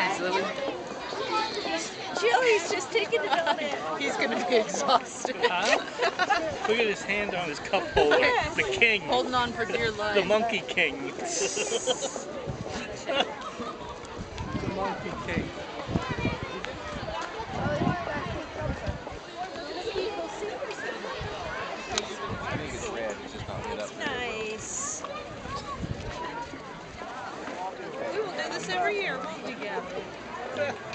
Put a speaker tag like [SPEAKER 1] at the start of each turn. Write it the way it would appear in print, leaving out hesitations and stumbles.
[SPEAKER 1] Joey's just taking it all in.
[SPEAKER 2] He's going to be exhausted.
[SPEAKER 3] Huh? Look at his hand on his cup holder. The king.
[SPEAKER 2] Holding on for dear life.
[SPEAKER 3] The monkey king. The monkey king.
[SPEAKER 4] I think it's red. It's just not lit up.
[SPEAKER 1] Nice.
[SPEAKER 2] We will do this every year, won't we, Gavin?